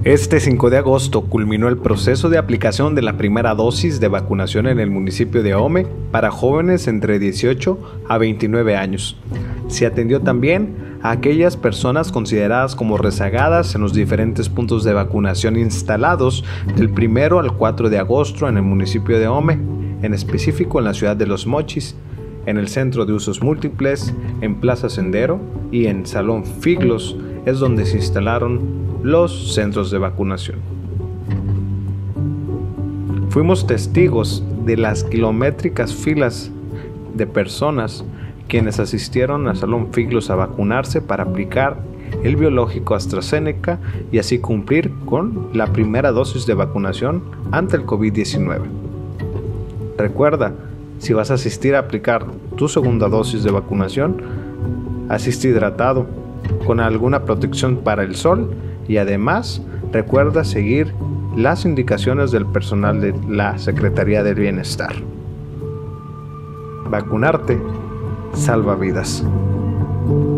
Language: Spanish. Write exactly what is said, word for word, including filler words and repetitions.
Este cinco de agosto culminó el proceso de aplicación de la primera dosis de vacunación en el municipio de Ahome para jóvenes entre dieciocho a veintinueve años. Se atendió también a aquellas personas consideradas como rezagadas en los diferentes puntos de vacunación instalados del primero al cuatro de agosto en el municipio de Ahome, en específico en la ciudad de Los Mochis, en el Centro de Usos Múltiples, en Plaza Sendero y en Salón Figlos es donde se instalaron los centros de vacunación. Fuimos testigos de las kilométricas filas de personas quienes asistieron a Salón Figlos a vacunarse para aplicar el biológico AstraZeneca y así cumplir con la primera dosis de vacunación ante el COVID diecinueve. Recuerda, si vas a asistir a aplicar tu segunda dosis de vacunación, asiste hidratado, con alguna protección para el sol y además recuerda seguir las indicaciones del personal de la Secretaría del Bienestar. Vacunarte salva vidas.